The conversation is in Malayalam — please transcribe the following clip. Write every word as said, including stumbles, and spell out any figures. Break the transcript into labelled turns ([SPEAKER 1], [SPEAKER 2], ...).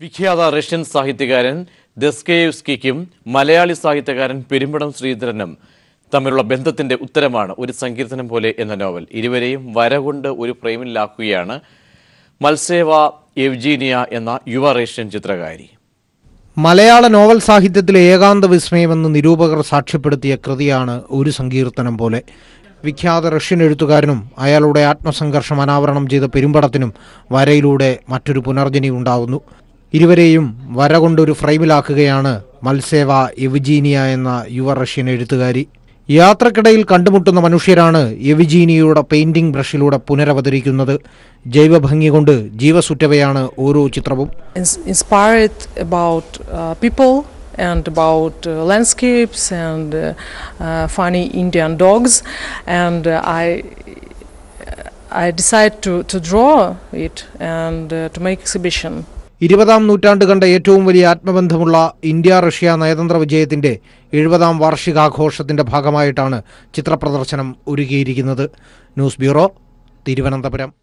[SPEAKER 1] വിഖ്യാത റഷ്യൻ സാഹിത്യകാരൻ ദൊസ്തോയെവ്സ്കിക്കും മലയാളി സാഹിത്യകാരൻ പെരുമ്പടം ശ്രീധരനും തമ്മിലുള്ള ബന്ധത്തിന്റെ ഉത്തരമാണ് ഒരു സങ്കീർത്തനം പോലെ എന്ന നോവൽ. ഇരുവരെയും വരകൊണ്ട് ഒരു ഫ്രെയിമിലാക്കുകയാണ് മൽസേവ എവ്ജീനിയ എന്ന യുവ റഷ്യൻ ചിത്രകാരി.
[SPEAKER 2] മലയാള നോവൽ സാഹിത്യത്തിലെ ഏകാന്ത വിസ്മയമെന്ന് നിരൂപകർ സാക്ഷ്യപ്പെടുത്തിയ കൃതിയാണ് ഒരു സങ്കീർത്തനം പോലെ. വിഖ്യാത റഷ്യൻ എഴുത്തുകാരനും അയാളുടെ ആത്മസംഘർഷം അനാവരണം ചെയ്ത പെരുമ്പടത്തിനും വരയിലൂടെ മറ്റൊരു പുനർജനി ഉണ്ടാവുന്നു. ഇരുവരെയും വര കൊണ്ടൊരു ഫ്രെയിമിലാക്കുകയാണ് മൽസേവ എവ്ജീനിയ എന്ന യുവ റഷ്യൻ എഴുത്തുകാരി. യാത്രക്കിടയിൽ കണ്ടുമുട്ടുന്ന മനുഷ്യരാണ് എവ്ജീനിയയുടെ പെയിന്റിംഗ് ബ്രഷിലൂടെ പുനരവതരിക്കുന്നത്. ജൈവഭംഗി കൊണ്ട് ജീവസുറ്റവയാണ് ഓരോ ചിത്രവും.
[SPEAKER 3] Inspired about uh, people and about uh, landscapes and uh, uh, funny Indian dogs, and uh, I I decided to to draw it and uh, to make exhibition.
[SPEAKER 2] ഇരുപതാം നൂറ്റാണ്ട് കണ്ട ഏറ്റവും വലിയ ആത്മബന്ധമുള്ള ഇന്ത്യ റഷ്യ നയതന്ത്ര വിജയത്തിന്റെ എഴുപതാം വാർഷികാഘോഷത്തിന്റെ ഭാഗമായിട്ടാണ് ചിത്രപ്രദർശനം ഒരുക്കിയിരിക്കുന്നത്. News bureau, Thiruvananthapuram.